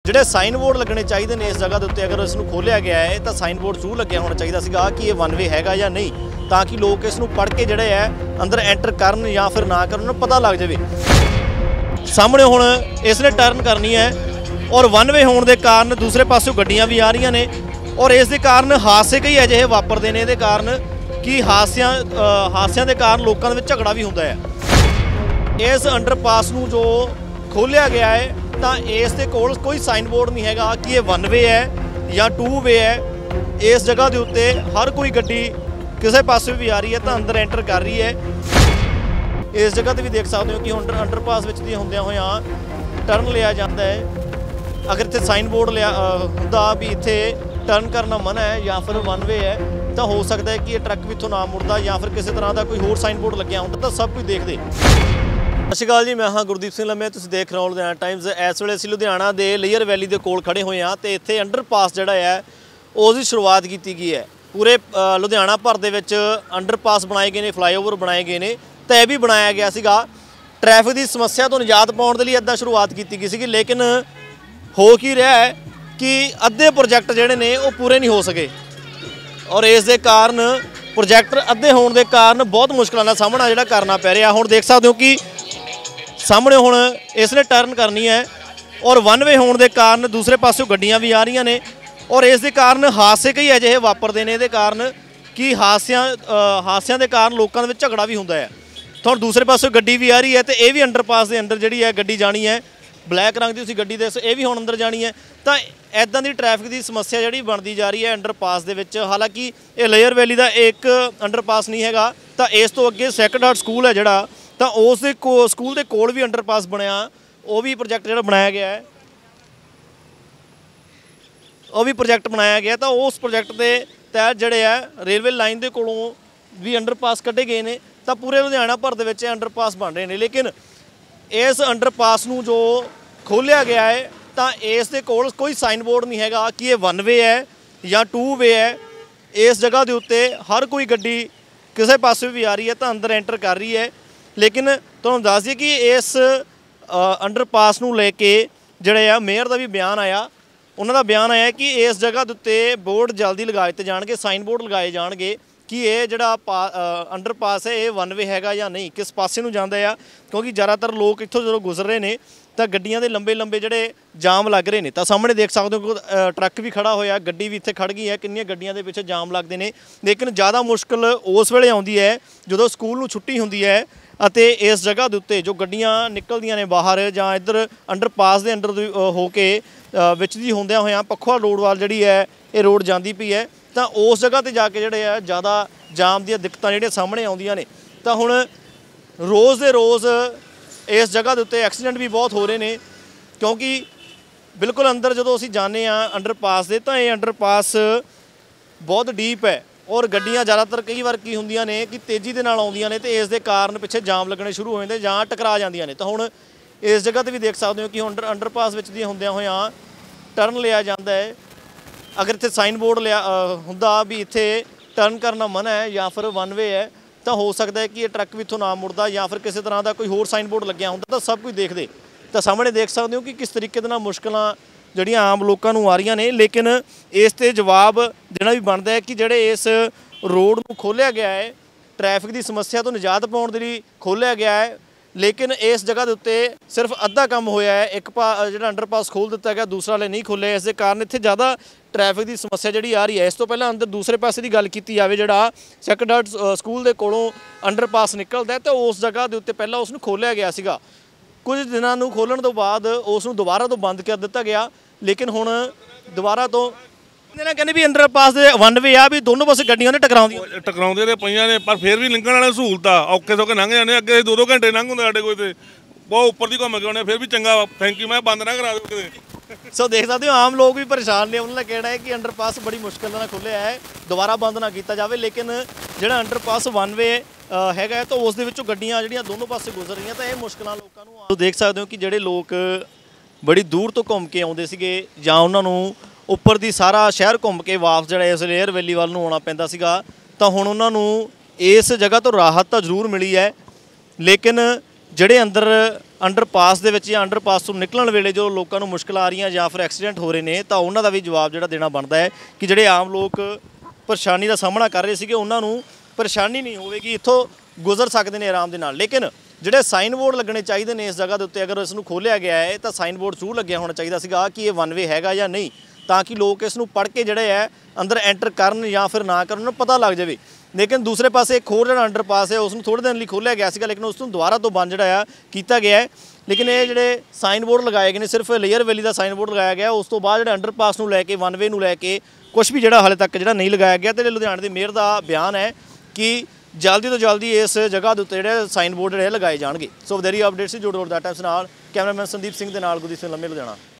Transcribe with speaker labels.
Speaker 1: ਜਿਹੜੇ sign board ਲੱਗਣੇ ਚਾਹੀਦੇ ਨੇ ਇਸ ਜਗ੍ਹਾ ਦੇ ਉੱਤੇ ਅਗਰ ਇਸ ਨੂੰ ਖੋਲਿਆ ਗਿਆ ਹੈ ਤਾਂ ਸਾਈਨ ਬੋਰਡ ਜ਼ਰੂਰ ਲੱਗਿਆ ਹੋਣਾ ਚਾਹੀਦਾ ਸੀਗਾ ਕਿ ਇਹ ਵਨ ਵੇ ਹੈਗਾ ਜਾਂ ਨਹੀਂ, ਤਾਂ ਕਿ ਲੋਕ ਇਸ ਨੂੰ ਪੜ੍ਹ ਕੇ ਜਿਹੜੇ ਹੈ ਅੰਦਰ ਐਂਟਰ ਕਰਨ ਜਾਂ ਫਿਰ ਨਾ ਕਰਨ, ਉਹਨਾਂ ਨੂੰ ਪਤਾ ਲੱਗ ਜਾਵੇ। ਸਾਹਮਣੇ ਹੁਣ ਇਸ ਨੇ ਟਰਨ ਕਰਨੀ ਹੈ ਔਰ ਵਨ ਵੇ ਹੋਣ ਦੇ ਕਾਰਨ ਦੂਸਰੇ ਪਾਸੋਂ ਗੱਡੀਆਂ ਵੀ ਆ ਰਹੀਆਂ ਨੇ ਔਰ ਇਸ ਦੇ ਕਾਰਨ ਹਾਦਸੇ ਕਈ ਅਜਿਹੇ ਵਾਪਰਦੇ ਨੇ। ਇਹਦੇ ਕਾਰਨ ਕਿ ਹਾਦਸਿਆਂ ਦੇ ਕਾਰਨ ਲੋਕਾਂ ਦੇ ਵਿੱਚ ਝਗੜਾ ਵੀ ਹੁੰਦਾ ਹੈ। ਇਸ ਅੰਡਰਪਾਸ ਨੂੰ ਜੋ ਖੋਲਿਆ ਗਿਆ ਹੈ ਤਾਂ ਇਸ ਦੇ ਕੋਲ ਕੋਈ ਸਾਈਨ ਬੋਰਡ ਨਹੀਂ ਹੈਗਾ ਕਿ ਇਹ ਵਨ ਵੇ ਹੈ ਜਾਂ ਟੂ ਵੇ ਹੈ। ਇਸ ਜਗ੍ਹਾ ਦੇ ਉੱਤੇ ਹਰ ਕੋਈ ਗੱਡੀ ਕਿਸੇ ਪਾਸੇ ਵੀ ਆ ਰਹੀ ਹੈ ਤਾਂ ਅੰਦਰ ਐਂਟਰ ਕਰ ਰਹੀ ਹੈ। ਇਸ ਜਗ੍ਹਾ ਤੇ ਵੀ ਦੇਖ ਸਕਦੇ ਹੋ ਕਿ ਹੁਣ ਅੰਡਰਪਾਸ ਵਿੱਚ ਦੀ ਹੁੰਦਿਆਂ ਹੋਇਆਂ ਟਰਨ ਲਿਆ ਜਾਂਦਾ ਹੈ। ਅਗਰ ਇੱਥੇ ਸਾਈਨ ਬੋਰਡ ਹੁੰਦਾ ਵੀ ਇੱਥੇ ਟਰਨ ਕਰਨਾ ਮਨਾ ਹੈ ਜਾਂ ਫਿਰ ਵਨ ਵੇ ਹੈ ਤਾਂ ਹੋ ਸਕਦਾ ਹੈ ਕਿ ਇਹ ਟਰੱਕ ਵੀ ਇੱਥੋਂ ਨਾ ਮੁੜਦਾ ਜਾਂ ਫਿਰ ਕਿਸੇ ਤਰ੍ਹਾਂ ਦਾ ਕੋਈ ਹੋਰ ਸਾਈਨ ਬੋਰਡ ਲੱਗਿਆ ਹੁੰਦਾ ਤਾਂ ਸਭ ਕੁਝ ਦੇਖਦੇ। ਸਤਿ ਸ਼੍ਰੀ ਅਕਾਲ ਜੀ, ਮੈਂ ਹਾਂ ਗੁਰਦੀਪ ਸਿੰਘ ਲੰਮੇ, ਤੁਸੀਂ ਦੇਖ ਰਹੇ ਹੋ ਲੁਧਿਆਣਾ ਟਾਈਮਜ਼। ਇਸ ਵੇਲੇ ਅਸੀਂ ਲੁਧਿਆਣਾ ਦੇ ਲੇਅਰ ਵੈਲੀ ਦੇ ਕੋਲ ਖੜੇ ਹੋਏ ਹਾਂ ਤੇ ਇੱਥੇ ਅੰਡਰਪਾਸ ਜਿਹੜਾ ਹੈ ਉਸ ਦੀ ਸ਼ੁਰੂਆਤ ਕੀਤੀ ਗਈ ਹੈ। ਪੂਰੇ ਲੁਧਿਆਣਾ ਭਰ ਦੇ ਵਿੱਚ ਅੰਡਰਪਾਸ ਬਣਾਏ ਗਏ ਨੇ, ਫਲਾਈਓਵਰ ਬਣਾਏ ਗਏ ਨੇ ਤਾਂ ਇਹ ਵੀ ਬਣਾਇਆ ਗਿਆ ਸੀਗਾ ਟ੍ਰੈਫਿਕ ਦੀ ਸਮੱਸਿਆ ਤੋਂ ਨਿਜਾਤ ਪਾਉਣ ਦੇ ਲਈ। ਇੱਦਾਂ ਸ਼ੁਰੂਆਤ ਕੀਤੀ ਗਈ ਸੀਗੀ, ਲੇਕਿਨ ਹੋ ਕੀ ਰਿਹਾ ਹੈ ਕਿ ਅੱਧੇ ਪ੍ਰੋਜੈਕਟ ਜਿਹੜੇ ਨੇ ਉਹ ਪੂਰੇ ਨਹੀਂ ਹੋ ਸਕੇ ਔਰ ਇਸ ਦੇ ਕਾਰਨ ਪ੍ਰੋਜੈਕਟ ਅੱਧੇ ਹੋਣ ਦੇ ਕਾਰਨ ਬਹੁਤ ਮੁਸ਼ਕਲਾਂ ਦਾ ਸਾਹਮਣਾ ਜਿਹੜਾ ਕਰਨਾ ਪੈ ਰਿਹਾ। ਹੁਣ ਦੇਖ ਸਕਦੇ ਹੋ ਕਿ ਸਾਹਮਣੇ ਹੁਣ ਇਸ ਨੇ ਟਰਨ ਕਰਨੀ ਹੈ ਔਰ ਵਨ ਵੇ ਹੋਣ ਦੇ ਕਾਰਨ ਦੂਸਰੇ ਪਾਸਿਓਂ ਗੱਡੀਆਂ ਵੀ ਆ ਰਹੀਆਂ ਨੇ ਔਰ ਇਸ ਦੇ ਕਾਰਨ ਹਾਦਸੇ ਕਈ ਅਜਿਹੇ ਵਾਪਰਦੇ ਨੇ। ਇਹਦੇ ਕਾਰਨ ਕਿ ਹਾਦਸਿਆਂ ਦੇ ਕਾਰਨ ਲੋਕਾਂ ਦੇ ਵਿੱਚ ਝਗੜਾ ਵੀ ਹੁੰਦਾ ਹੈ। ਤੁਹਾਨੂੰ ਦੂਸਰੇ ਪਾਸਿਓਂ ਗੱਡੀ ਵੀ ਆ ਰਹੀ ਹੈ ਤੇ ਇਹ ਵੀ ਅੰਡਰਪਾਸ ਦੇ ਅੰਦਰ ਜਿਹੜੀ ਹੈ ਗੱਡੀ ਜਾਣੀ ਹੈ, ਬਲੈਕ ਰੰਗ ਦੀ ਤੁਸੀਂ ਗੱਡੀ ਦੇ ਇਹ ਵੀ ਹੁਣ ਅੰਦਰ ਜਾਣੀ ਹੈ। ਤਾਂ ਇੱਦਾਂ ਦੀ ਟ੍ਰੈਫਿਕ ਦੀ ਸਮੱਸਿਆ ਜਿਹੜੀ ਬਣਦੀ ਜਾ ਰਹੀ ਹੈ ਅੰਡਰਪਾਸ ਦੇ ਵਿੱਚ। ਹਾਲਾਂਕਿ ਇਹ ਲੇਅਰ ਵੈਲੀ ਦਾ ਇੱਕ ਅੰਡਰਪਾਸ ਨਹੀਂ ਹੈਗਾ, ਤਾਂ ਇਸ ਤੋਂ ਅੱਗੇ ਸੈਕਰਡ ਹਾਰਟ ਸਕੂਲ ਹੈ ਜਿਹੜਾ, ਤਾਂ ਉਸ ਦੇ ਸਕੂਲ ਦੇ ਕੋਲ ਵੀ ਅੰਡਰਪਾਸ ਬਣਿਆ। ਉਹ ਵੀ ਪ੍ਰੋਜੈਕਟ ਜਿਹੜਾ ਬਣਾਇਆ ਗਿਆ ਹੈ, ਤਾਂ ਉਸ ਪ੍ਰੋਜੈਕਟ ਦੇ ਤਹਿਤ ਜਿਹੜੇ ਆ ਰੇਲਵੇ ਲਾਈਨ ਦੇ ਕੋਲੋਂ ਵੀ ਅੰਡਰਪਾਸ ਕੱਢੇ ਗਏ ਨੇ। ਤਾਂ ਪੂਰੇ ਲੁਧਿਆਣਾ ਭਰ ਦੇ ਵਿੱਚ ਅੰਡਰਪਾਸ ਬਣ ਰਹੇ ਨੇ, ਲੇਕਿਨ ਇਸ ਅੰਡਰਪਾਸ ਨੂੰ ਜੋ ਖੋਲਿਆ ਗਿਆ ਹੈ ਤਾਂ ਇਸ ਦੇ ਕੋਲ ਕੋਈ ਸਾਈਨ ਬੋਰਡ ਨਹੀਂ ਹੈਗਾ ਕਿ ਇਹ ਵਨ ਵੇ ਹੈ ਜਾਂ ਟੂ ਵੇ ਹੈ। ਇਸ ਜਗ੍ਹਾ ਦੇ ਉੱਤੇ ਹਰ ਕੋਈ ਗੱਡੀ ਕਿਸੇ ਪਾਸੇ ਵੀ ਆ ਰਹੀ ਹੈ ਤਾਂ ਅੰਦਰ ਐਂਟਰ ਕਰ ਰਹੀ ਹੈ। ਲੇਕਿਨ ਤੁਹਾਨੂੰ ਦੱਸ ਦਈਏ ਕਿ ਇਸ ਅੰਡਰਪਾਸ ਨੂੰ ਲੈ ਕੇ ਜਿਹੜੇ ਆ ਮੇਅਰ ਦਾ ਵੀ ਬਿਆਨ ਆਇਆ। ਉਹਨਾਂ ਦਾ ਬਿਆਨ ਆਇਆ ਕਿ ਇਸ ਜਗ੍ਹਾ ਦੇ ਉੱਤੇ ਬੋਰਡ ਜਲਦੀ ਲਗਾ ਦਿੱਤੇ ਜਾਣਗੇ, ਸਾਈਨ ਬੋਰਡ ਲਗਾਏ ਜਾਣਗੇ ਕਿ ਇਹ ਜਿਹੜਾ ਅੰਡਰਪਾਸ ਹੈ ਇਹ ਵਨ ਵੇ ਹੈਗਾ ਜਾਂ ਨਹੀਂ, ਕਿਸ ਪਾਸੇ ਨੂੰ ਜਾਂਦਾ ਆ। ਕਿਉਂਕਿ ਜ਼ਿਆਦਾਤਰ ਲੋਕ ਇੱਥੋਂ ਜਦੋਂ ਗੁਜ਼ਰ ਰਹੇ ਨੇ ਤਾਂ ਗੱਡੀਆਂ ਦੇ ਲੰਬੇ ਜਿਹੜੇ ਜਾਮ ਲੱਗ ਰਹੇ ਨੇ। ਤਾਂ ਸਾਹਮਣੇ ਦੇਖ ਸਕਦੇ ਹੋ ਟਰੱਕ ਵੀ ਖੜਾ ਹੋਇਆ, ਗੱਡੀ ਵੀ ਇੱਥੇ ਖੜ ਗਈ ਹੈ, ਕਿੰਨੀਆਂ ਗੱਡੀਆਂ ਦੇ ਪਿੱਛੇ ਜਾਮ ਲੱਗਦੇ ਨੇ। ਲੇਕਿਨ ਜ਼ਿਆਦਾ ਮੁਸ਼ਕਿਲ ਉਸ ਵੇਲੇ ਆਉਂਦੀ ਹੈ ਜਦੋਂ ਸਕੂਲ ਨੂੰ ਛੁੱਟੀ ਹੁੰਦੀ ਹੈ ਅਤੇ ਇਸ ਜਗ੍ਹਾ ਦੇ ਉੱਤੇ ਜੋ ਗੱਡੀਆਂ ਨਿਕਲਦੀਆਂ ਨੇ ਬਾਹਰ ਜਾਂ ਇੱਧਰ ਅੰਡਰਪਾਸ ਦੇ ਅੰਡਰ ਹੋ ਕੇ ਵਿੱਚ ਦੀ ਹੁੰਦਿਆਂ ਹੋਇਆਂ ਪੱਖੋਵਾਲ ਰੋਡ ਵੱਲ ਜਿਹੜੀ ਹੈ ਇਹ ਰੋਡ ਜਾਂਦੀ ਪਈ ਹੈ। ਤਾਂ ਉਸ ਜਗ੍ਹਾ 'ਤੇ ਜਾ ਕੇ ਜਿਹੜੇ ਆ ਜ਼ਿਆਦਾ ਜਾਮ ਦੀਆਂ ਦਿੱਕਤਾਂ ਜਿਹੜੀਆਂ ਸਾਹਮਣੇ ਆਉਂਦੀਆਂ ਨੇ। ਤਾਂ ਹੁਣ ਰੋਜ਼ ਦੇ ਰੋਜ਼ ਇਸ ਜਗ੍ਹਾ ਦੇ ਉੱਤੇ ਐਕਸੀਡੈਂਟ ਵੀ ਬਹੁਤ ਹੋ ਰਹੇ ਨੇ, ਕਿਉਂਕਿ ਬਿਲਕੁਲ ਅੰਦਰ ਜਦੋਂ ਅਸੀਂ ਜਾਂਦੇ ਹਾਂ ਅੰਡਰਪਾਸ ਦੇ ਤਾਂ ਇਹ ਅੰਡਰਪਾਸ ਬਹੁਤ ਡੀਪ ਹੈ ਔਰ ਗੱਡੀਆਂ ਜ਼ਿਆਦਾਤਰ ਕਈ ਵਾਰ ਕੀ ਹੁੰਦੀਆਂ ਨੇ ਕਿ ਤੇਜ਼ੀ ਦੇ ਨਾਲ ਆਉਂਦੀਆਂ ਨੇ ਤੇ ਇਸ ਦੇ ਕਾਰਨ ਪਿੱਛੇ ਜਾਮ ਲੱਗਣੇ ਸ਼ੁਰੂ ਹੋ ਜਾਂਦੇ ਜਾਂ ਟਕਰਾ ਜਾਂਦੀਆਂ ਨੇ। ਤਾਂ ਹੁਣ ਇਸ ਜਗ੍ਹਾ 'ਤੇ ਵੀ ਦੇਖ ਸਕਦੇ ਹੋ ਕਿ ਹੁਣ ਅੰਡਰਪਾਸ ਵਿੱਚ ਦੀ ਹੁੰਦਿਆਂ ਹੋਇਆਂ ਟਰਨ ਲਿਆ ਜਾਂਦਾ ਹੈ। ਅਗਰ ਇੱਥੇ ਸਾਈਨ ਬੋਰਡ ਹੁੰਦਾ ਵੀ ਇੱਥੇ ਟਰਨ ਕਰਨਾ ਮਨਾ ਹੈ ਜਾਂ ਫਿਰ ਵਨ ਵੇ ਹੈ ਤਾਂ ਹੋ ਸਕਦਾ ਹੈ ਕਿ ਇਹ ਟਰੱਕ ਵੀ ਇੱਥੋਂ ਨਾ ਮੁੜਦਾ ਜਾਂ ਫਿਰ ਕਿਸੇ ਤਰ੍ਹਾਂ ਦਾ ਕੋਈ ਹੋਰ ਸਾਈਨ ਬੋਰਡ ਲੱਗਿਆ ਹੁੰਦਾ ਤਾਂ ਸਭ ਕੁਝ ਦੇਖਦੇ। ਤਾਂ ਸਾਹਮਣੇ ਦੇਖ ਸਕਦੇ ਹੋ ਕਿ ਕਿਸ ਤਰੀਕੇ ਦੇ ਨਾਲ ਮੁਸ਼ਕਲਾਂ ਜਿਹੜੀਆਂ ਆਮ ਲੋਕਾਂ ਨੂੰ ਆ ਰਹੀਆਂ ਨੇ। ਲੇਕਿਨ ਇਸ 'ਤੇ ਜਵਾਬ ਦੇਣਾ ਵੀ ਬਣਦਾ ਹੈ ਕਿ ਜਿਹੜੇ ਇਸ ਰੋਡ ਨੂੰ ਖੋਲ੍ਹਿਆ ਗਿਆ ਹੈ ਟ੍ਰੈਫਿਕ ਦੀ ਸਮੱਸਿਆ ਤੋਂ ਨਿਜਾਤ ਪਾਉਣ ਦੇ ਲਈ ਖੋਲ੍ਹਿਆ ਗਿਆ ਹੈ, ਲੇਕਿਨ ਇਸ ਜਗ੍ਹਾ ਦੇ ਉੱਤੇ ਸਿਰਫ ਅੱਧਾ ਕੰਮ ਹੋਇਆ ਹੈ। ਇੱਕ ਜਿਹੜਾ ਅੰਡਰਪਾਸ ਖੋਲ੍ਹ ਦਿੱਤਾ ਗਿਆ, ਦੂਸਰਾ ਵਾਲੇ ਨਹੀਂ ਖੋਲ੍ਹਿਆ। ਇਸ ਦੇ ਕਾਰਨ ਇੱਥੇ ਜ਼ਿਆਦਾ ਟ੍ਰੈਫਿਕ ਦੀ ਸਮੱਸਿਆ ਜਿਹੜੀ ਆ ਰਹੀ ਹੈ। ਇਸ ਤੋਂ ਪਹਿਲਾਂ ਅੰਦਰ ਦੂਸਰੇ ਪਾਸੇ ਦੀ ਗੱਲ ਕੀਤੀ ਜਾਵੇ, ਜਿਹੜਾ ਸੈਕਰਡ ਹਾਰਟ ਸਕੂਲ ਦੇ ਕੋਲੋਂ ਅੰਡਰਪਾਸ ਨਿਕਲਦਾ ਤਾਂ ਉਸ ਜਗ੍ਹਾ ਦੇ ਉੱਤੇ ਪਹਿਲਾਂ ਉਸ ਨੂੰ ਖੋਲ੍ਹਿਆ ਗਿਆ ਸੀਗਾ। ਕੁਝ ਦਿਨਾਂ ਨੂੰ ਖੋਲ੍ਹਣ ਤੋਂ ਬਾਅਦ ਉਸ ਨੂੰ ਦੁਬਾਰਾ ਤੋਂ ਬੰਦ ਕਰ ਦਿੱਤਾ ਗਿਆ, ਲੇਕਿਨ ਹੁਣ ਦੁਬਾਰਾ ਤੋਂ ਕਹਿੰਦੇ ਵੀ ਅੰਡਰਪਾਸ ਦੇ ਵਨ ਵੇ ਆ ਵੀ ਦੋਨੋਂ ਪਾਸੇ ਗੱਡੀਆਂ ਨੇ
Speaker 2: ਟਕਰਾਉਂਦੇ ਤੇ ਪਈਆਂ ਨੇ, ਪਰ ਫਿਰ ਵੀ ਲੰਘਣ ਵਾਲੇ ਸਹੂਲਤ ਆ। ਔਖੇ ਸੌਖੇ ਲੰਘ ਜਾਂਦੇ, ਅੱਗੇ 2-2 ਘੰਟੇ ਲੰਘ ਹੁੰਦੇ ਸਾਡੇ ਕੋਲ ਤੇ ਬਹੁਤ ਉੱਪਰ ਦੀ ਘੁੰਮ ਕੇ ਆਉਣੇ, ਫਿਰ ਵੀ ਚੰਗਾ ਥੈਂਕ ਯੂ, ਮੈਂ ਬੰਦ ਨਾ ਕਰਾ ਦਿਓ ਕਿਤੇ।
Speaker 1: ਸੋ ਦੇਖ ਸਕਦੇ ਹੋ ਆਮ ਲੋਕ ਵੀ ਪਰੇਸ਼ਾਨ ਨੇ। ਉਹਨਾਂ ਦਾ ਕਹਿਣਾ ਹੈ ਕਿ ਅੰਡਰਪਾਸ ਬੜੀ ਮੁਸ਼ਕਿਲ ਨਾਲ ਖੁੱਲ੍ਹਿਆ ਹੈ, ਦੁਬਾਰਾ ਬੰਦ ਨਾ ਕੀਤਾ ਜਾਵੇ। ਲੇਕਿਨ ਜਿਹੜਾ ਅੰਡਰਪਾਸ ਵਨ ਵੇ ਹੈਗਾ ਤਾਂ ਉਸ ਦੇ ਵਿੱਚੋਂ ਗੱਡੀਆਂ ਜਿਹੜੀਆਂ ਦੋਨੋਂ ਪਾਸੇ ਗੁਜ਼ਰ ਰਹੀਆਂ ਤਾਂ ਇਹ ਮੁਸ਼ਕਿਲਾਂ ਲੋਕਾਂ ਨੂੰ ਦੇਖ ਸਕਦੇ ਹੋ ਕਿ ਜਿਹੜੇ ਲੋਕ ਬੜੀ ਦੂਰ ਤੋਂ ਘੁੰਮ ਕੇ ਆਉਂਦੇ ਸੀਗੇ ਜਾਂ ਉਹਨਾਂ ਨੂੰ ਉੱਪਰ ਦੀ ਸਾਰਾ ਸ਼ਹਿਰ ਘੁੰਮ ਕੇ ਵਾਪਸ ਜਿਹੜਾ ਇਸ ਲੇਅਰ ਵੈਲੀ ਵੱਲ ਨੂੰ ਆਉਣਾ ਪੈਂਦਾ ਸੀਗਾ, ਤਾਂ ਹੁਣ ਉਹਨਾਂ ਨੂੰ ਇਸ ਜਗ੍ਹਾ ਤੋਂ ਰਾਹਤ ਤਾਂ ਜ਼ਰੂਰ ਮਿਲੀ ਹੈ, ਲੇਕਿਨ ਜਿਹੜੇ ਅੰਡਰਪਾਸ ਦੇ ਵਿੱਚ ਜਾਂ ਅੰਡਰਪਾਸ ਤੋਂ ਨਿਕਲਣ ਵੇਲੇ ਜੋ ਲੋਕਾਂ ਨੂੰ ਮੁਸ਼ਕਲ ਆ ਰਹੀਆਂ ਜਾਂ ਫਿਰ ਐਕਸੀਡੈਂਟ ਹੋ ਰਹੇ ਨੇ, ਤਾਂ ਉਹਨਾਂ ਦਾ ਵੀ ਜਵਾਬ ਜਿਹੜਾ ਦੇਣਾ ਬਣਦਾ ਹੈ ਕਿ ਜਿਹੜੇ ਆਮ ਲੋਕ ਪਰੇਸ਼ਾਨੀ ਦਾ ਸਾਹਮਣਾ ਕਰ ਰਹੇ ਸੀਗੇ ਉਹਨਾਂ ਨੂੰ ਪਰੇਸ਼ਾਨੀ ਨਹੀਂ ਹੋਵੇਗੀ, ਇੱਥੋਂ ਗੁਜ਼ਰ ਸਕਦੇ ਨੇ ਆਰਾਮ ਦੇ ਨਾਲ। ਲੇਕਿਨ ਜਿਹੜੇ ਸਾਈਨ ਬੋਰਡ ਲੱਗਣੇ ਚਾਹੀਦੇ ਨੇ ਇਸ ਜਗ੍ਹਾ ਦੇ ਉੱਤੇ, ਅਗਰ ਇਸ ਨੂੰ ਖੋਲ੍ਹਿਆ ਗਿਆ ਹੈ ਤਾਂ ਸਾਈਨ ਬੋਰਡ ਜ਼ਰੂਰ ਲੱਗਿਆ ਹੋਣਾ ਚਾਹੀਦਾ ਸੀਗਾ ਕਿ ਇਹ ਵਨ ਵੇ ਹੈਗਾ ਜਾਂ ਨਹੀਂ, ਤਾਂ ਕਿ ਲੋਕ ਇਸ ਨੂੰ ਪੜ੍ਹ ਕੇ ਜਿਹੜੇ ਹੈ ਅੰਦਰ ਐਂਟਰ ਕਰਨ ਜਾਂ ਫਿਰ ਨਾ ਕਰਨ, ਉਹਨਾਂ ਨੂੰ ਪਤਾ ਲੱਗ ਜਾਵੇ। ਲੇਕਿਨ ਦੂਸਰੇ ਪਾਸੇ ਇੱਕ ਹੋਰ ਜਿਹੜਾ ਅੰਡਰਪਾਸ ਹੈ ਉਸ ਨੂੰ ਥੋੜ੍ਹੇ ਦਿਨ ਲਈ ਖੋਲ੍ਹਿਆ ਗਿਆ ਸੀਗਾ, ਲੇਕਿਨ ਉਸ ਨੂੰ ਦੁਬਾਰਾ ਤੋਂ ਬੰਦ ਜਿਹੜਾ ਆ ਕੀਤਾ ਗਿਆ ਹੈ। ਲੇਕਿਨ ਇਹ ਜਿਹੜੇ ਸਾਈਨ ਬੋਰਡ ਲਗਾਏ ਗਏ ਨੇ, ਸਿਰਫ ਲੇਅਰ ਵੈਲੀ ਦਾ ਸਾਈਨ ਬੋਰਡ ਲਗਾਇਆ ਗਿਆ, ਉਸ ਤੋਂ ਬਾਅਦ ਜਿਹੜੇ ਅੰਡਰਪਾਸ ਨੂੰ ਲੈ ਕੇ, ਵਨ ਵੇ ਨੂੰ ਲੈ ਕੇ ਕੁਝ ਵੀ ਜਿਹੜਾ ਹਾਲੇ ਤੱਕ ਜਿਹੜਾ ਨਹੀਂ ਲਗਾਇਆ ਗਿਆ। ਅਤੇ ਲੁਧਿਆਣੇ ਦੇ ਮੇਅਰ ਦਾ ਬਿਆਨ ਹੈ ਕਿ ਜਲਦੀ ਤੋਂ ਜਲਦੀ ਇਸ ਜਗ੍ਹਾ ਦੇ ਉੱਤੇ ਜਿਹੜੇ ਸਾਈਨ ਬੋਰਡ ਜਿਹੜੇ ਲਗਾਏ ਜਾਣਗੇ। ਸੋ ਵਧੇਰੀ ਅਪਡੇਟਸ ਜੁੜੋ ਦਾ ਟਾਈਮਸ ਨਾਲ। ਕੈਮਰਾਮੈਨ ਸੰਦੀਪ ਸਿੰਘ ਦੇ ਨਾਲ ਗੁਰਦੀਪ ਸਿੰਘ ਲੰਮੇ, ਲੁਧਿਆਣਾ।